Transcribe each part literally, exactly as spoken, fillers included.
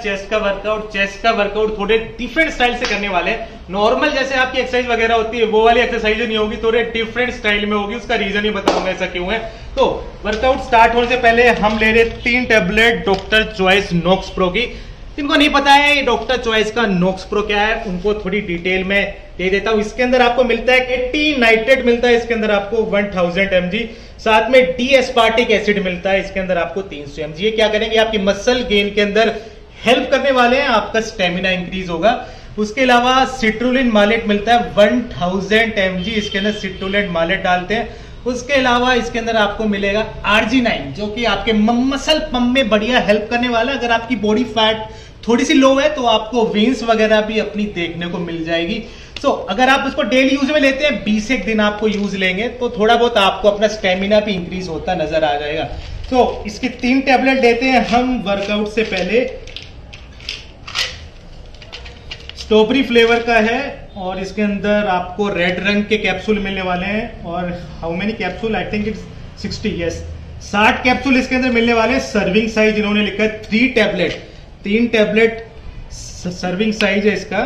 Chest का workout. Chest का workout थोड़े डिफरेंट स्टाइल से करने वाले हैं। नॉर्मल जैसे आपकी एक्सरसाइज वगैरह होती है वो वाली एक्सरसाइज नहीं होगी, थोड़े डिफरेंट स्टाइल में होगी। उसका रीजन ही बताऊंगा ऐसा क्यों है। तो वर्कआउट स्टार्ट होने से पहले हम ले रहे तीन tablet doctor choice Knox pro की। जिनको नहीं पता है डॉक्टर चॉइस का नॉक्स प्रो क्या है, उनको थोड़ी डिटेल में दे देता हूं। इसके अंदर आपको मिलता है अस्सी नाइट्रेट मिलता है, इसके अंदर आपको हज़ार एम जी, साथ में डी एस्पार्टिक एसिड मिलता है, इसके अंदर आपको तीन सौ एम जी। ये क्या करेंगे, आपकी मसल गेन के अंदर हेल्प करने वाले हैं, आपका स्टेमिना इंक्रीज होगा। उसके अलावा सिट्रुलिन मालेट मिलता है हज़ार एम जी, इसके अंदर सिट्रुलिन मालेट डालते हैं। उसके अलावा इसके अंदर आपको मिलेगा आर जी नाइन, जो कि आपके मसल पंप में बढ़िया हेल्प करने वाला है। अगर आपकी बॉडी फैट थोड़ी सी लो है तो आपको वेन्स वगैरह भी अपनी देखने को मिल जाएगी। तो so, अगर आप उसको डेली यूज में लेते हैं, बीस एक दिन आपको यूज लेंगे तो थोड़ा बहुत आपको अपना स्टेमिना भी इंक्रीज होता नजर आ जाएगा। तो so, इसकी तीन टैबलेट देते हैं हम वर्कआउट से पहले। स्ट्रॉबेरी फ्लेवर का है और इसके अंदर आपको रेड रंग के कैप्सूल मिलने वाले हैं। और how many capsule, I think it's sixty, yes साठ कैप्सूल इसके अंदर मिलने वाले हैं। सर्विंग साइज इन्होंने लिखा है थ्री टैबलेट, तीन टैबलेट सर्विंग साइज है इसका।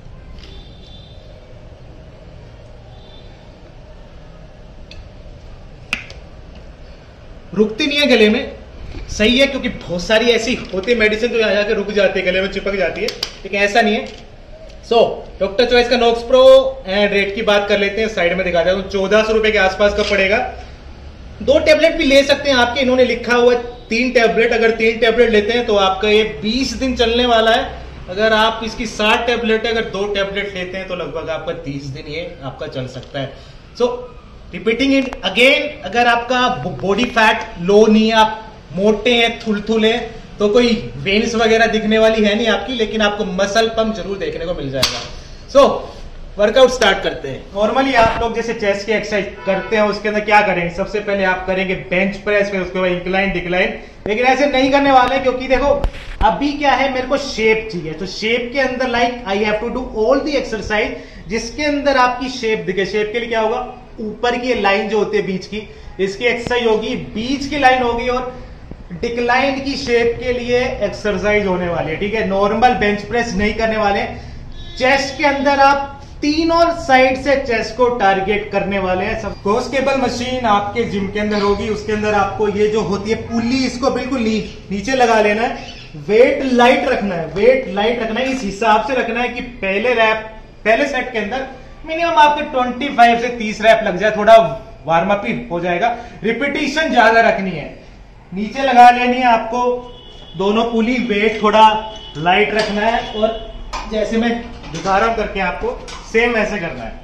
रुकती नहीं है गले में, सही है, क्योंकि बहुत सारी ऐसी होती है मेडिसिन जो यहाँ जाकर रुक जाती है, गले में चिपक जाती है, लेकिन ऐसा नहीं है। सो डॉक्टर चॉइस का नॉक्स प्रो एंड रेट की बात कर लेते हैं, साइड में दिखा देता हूं। चौदह सौ रुपए के आसपास का पड़ेगा। दो टैबलेट भी ले सकते हैं आपके, इन्होंने लिखा हुआ है तीन टैबलेट। अगर तीन टैबलेट लेते हैं तो आपका ये बीस दिन चलने वाला है। अगर आप इसकी साठ टैबलेट है, अगर दो टैबलेट लेते हैं तो लगभग आपका तीस दिन ये आपका चल सकता है। सो रिपीटिंग इट अगेन, अगर आपका बॉडी फैट लो नहीं है, आप मोटे हैं, थुलथुल है, तो कोई वेन्स वगैरह दिखने वाली है नहीं आपकी, लेकिन आपको मसल पंप जरूर देखने को मिल जाएगा। सो so, वर्कआउट स्टार्ट करते हैं। नॉर्मली आप लोग जैसे चेस्ट की एक्सरसाइज करते हैं उसके अंदर क्या करेंगे, सबसे पहले आप करेंगे बेंच प्रेस, फिर उसके बाद इंक्लाइन डिक्लाइन। लेकिन ऐसे नहीं करने वाले, क्योंकि देखो अभी क्या है, मेरे को शेप चाहिए। तो शेप के अंदर like I have to do all the exercise जिसके अंदर आपकी शेप दिखे। शेप के लिए क्या होगा, ऊपर की लाइन जो होती है बीच की, इसकी एक्सरसाइज होगी, बीच की लाइन होगी, और डिक्लाइन की शेप के लिए एक्सरसाइज होने वाली है। ठीक है, नॉर्मल बेंच प्रेस नहीं करने वाले। चेस्ट के अंदर आप तीनों साइड से चेस्ट को टारगेट करने वाले हैं। सब क्रॉस केबल मशीन आपके जिम के अंदर होगी। उसके अंदर आपको ये जो होती है पुल्ली, इसको बिल्कुल नी, नीचे लगा लेना है। वेट लाइट रखना है, वेट लाइट रखना है, इस हिसाब से रखना है कि पहले रैप पहले सेट के अंदर मिनिमम आपके पच्चीस से तीस रैप लग जाए, थोड़ा वार्म अप ही हो जाएगा। रिपीटिशन ज्यादा रखनी है, नीचे लगा लेनी है आपको दोनों पुली। वेट थोड़ा लाइट रखना है और जैसे मैं दिखा रहा हूं करके आपको सेम ऐसे करना है।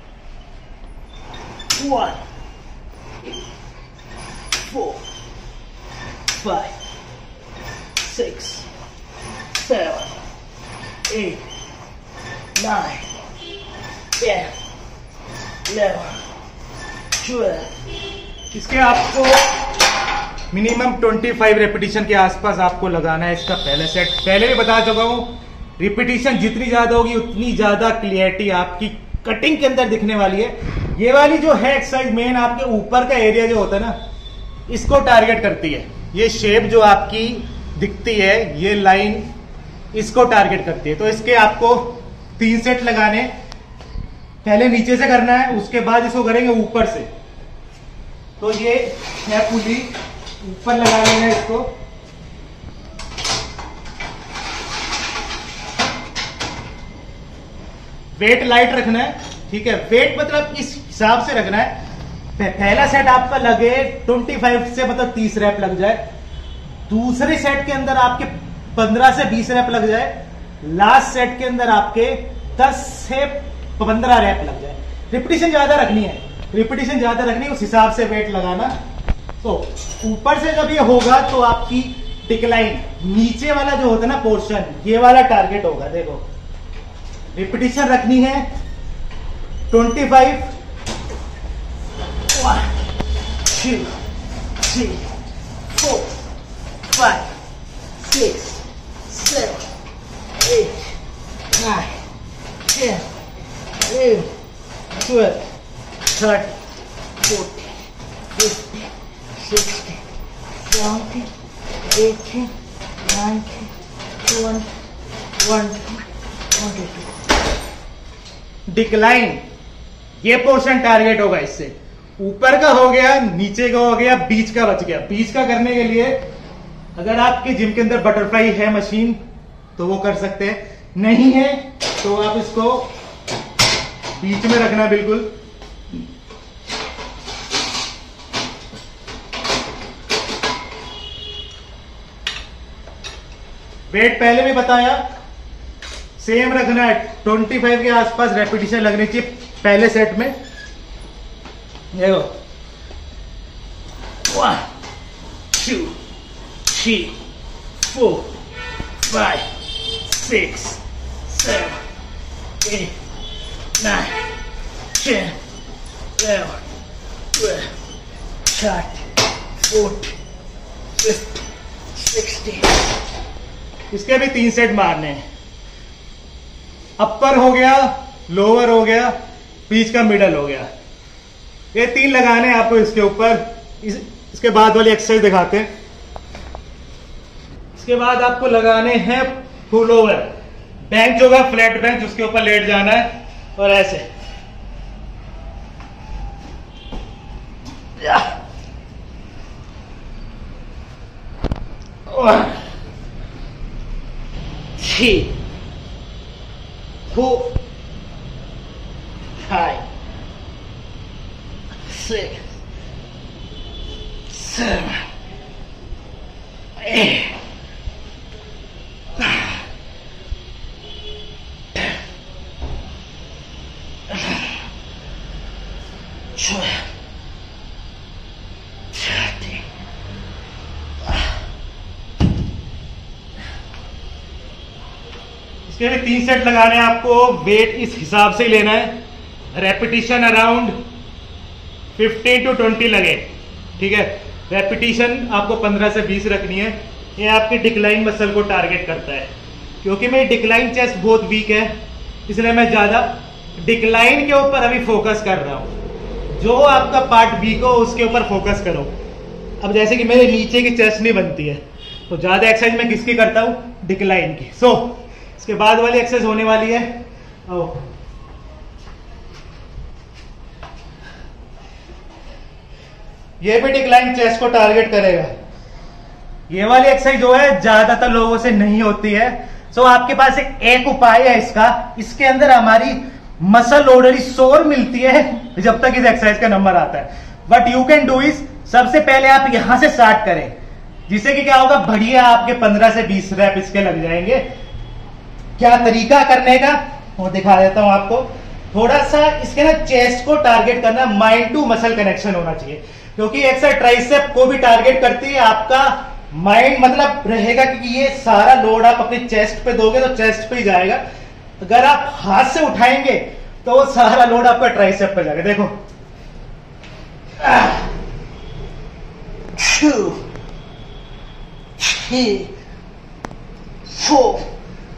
One, four, five, six, seven, eight, nine, ten, eleven, twelve. इसके आपको मिनिमम पच्चीस रेपिटेशन के आसपास आपको लगाना है इसका पहले सेट। पहले भी बता चुका हूं, रिपीटिशन जितनी ज्यादा होगी उतनी ज्यादा क्लियरिटी आपकी कटिंग के अंदर दिखने वाली है। ये वाली जो है एक्सरसाइज मेन आपके ऊपर का एरिया जो होता है ना, इसको टारगेट करती है। ये शेप जो आपकी दिखती है, ये लाइन इसको टारगेट करती है। तो इसके आपको तीन सेट लगाने, पहले नीचे से करना है, उसके बाद इसको करेंगे ऊपर से। तो ये है पुली, ऊपर लगा लेना है इसको। वेट लाइट रखना है, ठीक है। वेट मतलब इस हिसाब से रखना है, पहला सेट आपका लगे पच्चीस से मतलब तीस रैप लग जाए, दूसरे सेट के अंदर आपके पंद्रह से बीस रैप लग जाए, लास्ट सेट के अंदर आपके दस से पंद्रह रैप लग जाए। रिपीटिशन ज्यादा रखनी है, रिपीटिशन ज्यादा रखनी है, उस हिसाब से वेट लगाना। तो ऊपर से जब ये होगा तो आपकी डिक्लाइन, नीचे वाला जो होता है ना पोर्शन, ये वाला टारगेट होगा। देखो रिपीटिशन रखनी है पच्चीस, one, two, three, four, five, six, seven, eight, nine, ten, eleven, twelve, thirteen, fourteen, fifteen, sixteen, seventeen, eighteen, nineteen, one one decline, ये पोर्शन टारगेट होगा इससे। ऊपर का हो गया, नीचे का हो गया, बीच का बच गया। बीच का करने के लिए अगर आपके जिम के अंदर बटरफ्लाई है मशीन तो वो कर सकते हैं, नहीं है तो आप इसको बीच में रखना बिल्कुल। वेट पहले भी बताया, सेम रखना है, पच्चीस के आसपास रेपिटेशन लगनी चाहिए पहले सेट में। देखो, one two three four five six seven eight nine ten eleven twelve thirteen fourteen fifteen sixteen. इसके भी तीन सेट मारने हैं। अपर हो गया, लोअर हो गया, बीच का मिडल हो गया, ये तीन लगाने हैं आपको इसके ऊपर। इस, इसके बाद वाली एक्सरसाइज दिखाते हैं। इसके बाद आपको लगाने हैं फुल ओवर बेंच, होगा फ्लैट बेंच, उसके ऊपर लेट जाना है और ऐसे three four five six seven, eight, nine, ten, eleven, twelve, thirteen. इसके भी तीन सेट लगाने हैं आपको। वेट इस हिसाब से ही लेना है। Repetition around fifteen to twenty लगे, ठीक है। रेपिटेशन आपको पंद्रह से बीस रखनी है। ये आपके डिक्लाइन मसल को टारगेट करता है। क्योंकि मेरी डिक्लाइन चेस्ट बहुत वीक है, इसलिए मैं ज्यादा डिक्लाइन के ऊपर अभी फोकस कर रहा हूं। जो आपका पार्ट वीक हो उसके ऊपर फोकस करो। अब जैसे कि मेरे नीचे की चेस्ट नहीं बनती है, तो ज्यादा एक्सरसाइज मैं किसकी करता हूं? डिक्लाइन की। सो so, इसके बाद वाली एक्सरसाइज होने वाली है, आओ ये भी डिक्लाइन चेस्ट को टारगेट करेगा। ये वाली एक्सरसाइज जो है ज्यादातर लोगों से नहीं होती है। सो so, आपके पास एक, एक उपाय है इसका। इसके अंदर हमारी मसल ऑलरेडी सोर मिलती है जब तक इस एक्सरसाइज का नंबर आता है। But you can do is, सबसे पहले आप यहां से स्टार्ट करें, जिससे कि क्या होगा, बढ़िया आपके पंद्रह से बीस रैप इसके लग जाएंगे। क्या तरीका करने का वो दिखा देता हूं आपको। थोड़ा सा इसके ना चेस्ट को टारगेट करना, माइंड टू मसल कनेक्शन होना चाहिए, क्योंकि एक्सरसाइज ट्राइसेप को भी टारगेट करती है। आपका माइंड मतलब रहेगा कि ये सारा लोड आप अपने चेस्ट पे दोगे तो चेस्ट पे ही जाएगा। अगर आप हाथ से उठाएंगे तो वो सारा लोड आपका ट्राइसेप पे जाएगा। देखो, two three four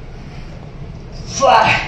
five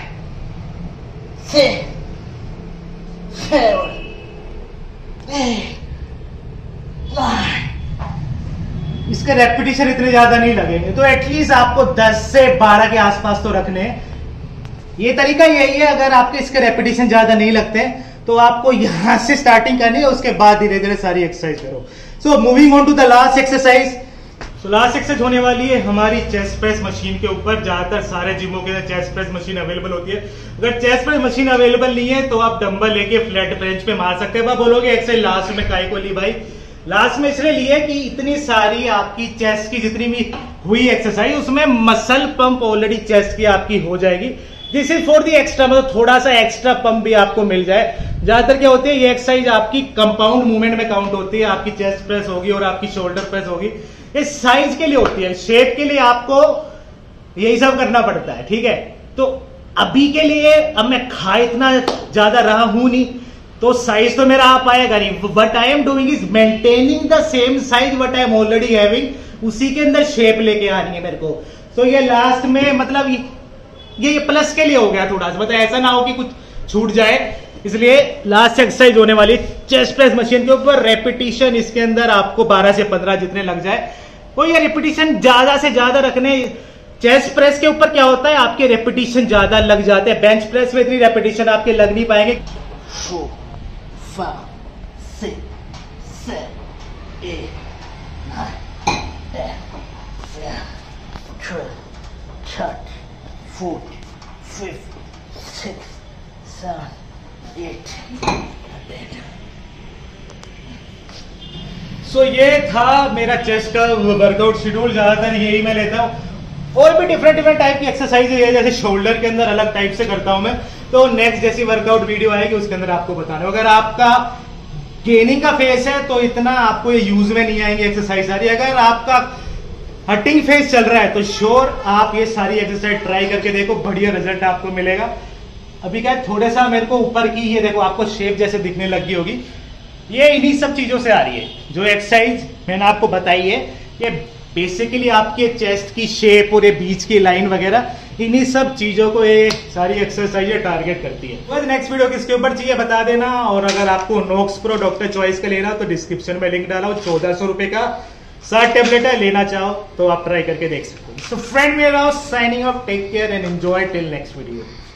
six seven eight nine. इसके रेपिटेशन इतने ज्यादा नहीं लगेंगे, तो एटलीस्ट आपको दस से बारह के आसपास तो रखने हैं। ये तरीका यही है। अगर आपके इसके रेपिटेशन ज्यादा नहीं लगते तो आपको यहां से स्टार्टिंग करनी है, उसके बाद धीरे धीरे सारी एक्सरसाइज करो। So moving on to the last exercise. तो लास्ट एक्सरसाइज होने वाली है हमारी चेस्ट प्रेस मशीन के ऊपर। ज्यादातर सारे जिमों के अंदर चेस्ट प्रेस मशीन अवेलेबल होती है। अगर चेस्ट प्रेस मशीन अवेलेबल नहीं है तो आप डंबल लेके फ्लैट बेंच पे मार सकते हैं। आप बोलोगे एक्सरसाइज लास्ट में काहे को ली भाई? लास्ट में इसलिए लिए कि इतनी सारी आपकी चेस्ट की जितनी भी हुई एक्सरसाइज, उसमें मसल पंप ऑलरेडी चेस्ट की आपकी हो जाएगी। This is for the extra, मतलब थोड़ा सा एक्स्ट्रा पंप भी आपको मिल जाए। ज्यादातर क्या होती है, ये एक्सरसाइज आपकी कंपाउंड मूवमेंट में काउंट होती है। आपकी चेस्ट प्रेस होगी और आपकी शोल्डर प्रेस होगी। ये साइज के लिए होती है, शेप के लिए आपको यही सब करना पड़ता है, ठीक है। तो अभी के लिए अब मैं खा इतना ज्यादा रहा हूं नहीं, तो साइज तो मेरा आ पाएगा नहीं। But I am doing is maintaining the same size what I am already having. उसी के अंदर शेप लेके आनी है मेरे को। तो ये लास्ट में मतलब ये, ये प्लस के लिए हो गया थोड़ा सा, मतलब ऐसा ना हो कि कुछ छूट जाए। इसलिए लास्ट एक्सरसाइज होने वाली चेस्ट प्रेस मशीन के ऊपर। रेपिटेशन इसके अंदर आपको बारह से पंद्रह जितने लग जाए। वो ये रेपिटेशन ज्यादा से ज्यादा रखने, चेस्ट प्रेस के ऊपर क्या होता है, आपके रेपिटेशन ज्यादा लग जाते हैं, बेंच प्रेस में इतनी रेपिटेशन आपके लग नहीं पाएंगे। four, five, six, seven, eight, nine, ten, eleven, twelve, thirteen, fourteen, fifteen, sixteen, seventeen, eighteen, nineteen. सो so, ये था मेरा चेस्ट का वर्कआउट शेड्यूल। ज्यादातर यही मैं लेता हूँ, और भी डिफरेंट डिफरेंट टाइप की एक्सरसाइज है, जैसे शोल्डर के अंदर अलग टाइप से करता हूं मैं। तो नेक्स्ट जैसी वर्कआउट वीडियो आएगी उसके अंदर आपको बताना। अगर आपका गेनिंग का फेस है तो इतना आपको ये यूज में नहीं आएंगे एक्सरसाइज सारी। अगर आपका हटिंग फेस चल रहा है तो श्योर आप ये सारी एक्सरसाइज ट्राई करके देखो, बढ़िया रिजल्ट आपको मिलेगा। अभी क्या थोड़ा सा मेरे को ऊपर की, ये देखो आपको शेप जैसे दिखने लगी होगी, ये इन्हीं सब चीजों से आ रही है। जो एक्सरसाइज मैंने आपको बताई है ये बेसिकली आपके चेस्ट की शेप और ये बीच की लाइन वगैरह, इन्हीं सब चीजों को ये सारी एक्सरसाइज टारगेट करती है। बस नेक्स्ट वीडियो किसके ऊपर चाहिए बता देना। और अगर आपको नोक्स प्रो डॉक्टर चॉइस का लेना तो डिस्क्रिप्शन में लिंक डाला हो, चौदह सौ रुपए का सात टेबलेट है, लेना चाहो तो आप ट्राई करके देख सकते हो। सो फ्रेंड मेरा signing off, take care and enjoy till next video.